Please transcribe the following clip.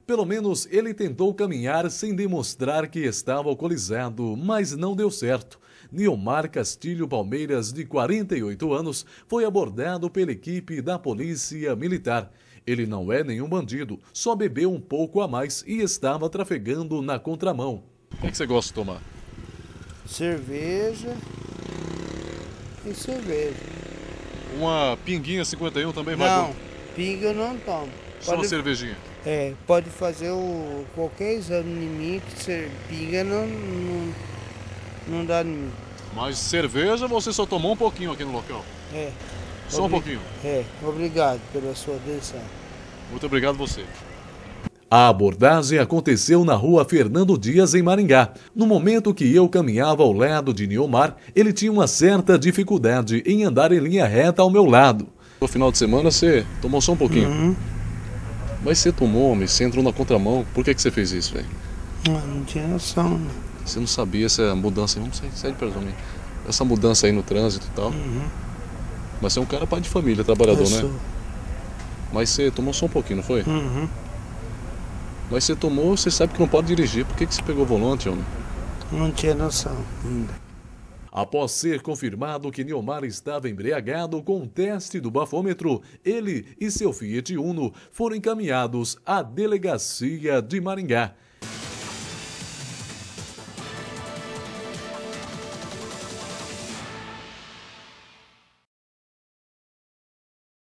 Pelo menos ele tentou caminhar sem demonstrar que estava alcoolizado, mas não deu certo. Niomar Castilho Palmeiras, de 48 anos, foi abordado pela equipe da Polícia Militar. Ele não é nenhum bandido, só bebeu um pouco a mais e estava trafegando na contramão. O que você gosta de tomar? Cerveja e cerveja. Uma pinguinha 51 também vai Não, bom? pinga eu não tomo. Só uma cervejinha? Pode fazer qualquer exame em mim que pinga não dá em mim. Mas cerveja você só tomou um pouquinho aqui no local? Só um pouquinho? Obrigado pela sua atenção. Muito obrigado você. A abordagem aconteceu na rua Fernando Dias, em Maringá. No momento que eu caminhava ao lado de Niomar, ele tinha uma certa dificuldade em andar em linha reta ao meu lado. No final de semana você tomou só um pouquinho? Uhum. Mas você tomou, mas você entrou na contramão. Por que você fez isso, velho? Não tinha noção, né? Você não sabia essa mudança, vamos sair de perto de mim. Essa mudança aí no trânsito e tal. Uhum. Mas você é um cara pai de família, trabalhador, Eu sou. né? Mas você tomou só um pouquinho, não foi? Uhum. Mas você tomou, você sabe que não pode dirigir. Por que você pegou o volante, homem? Não tinha noção ainda. Após ser confirmado que Niomar estava embriagado com o teste do bafômetro, ele e seu Fiat Uno foram encaminhados à delegacia de Maringá.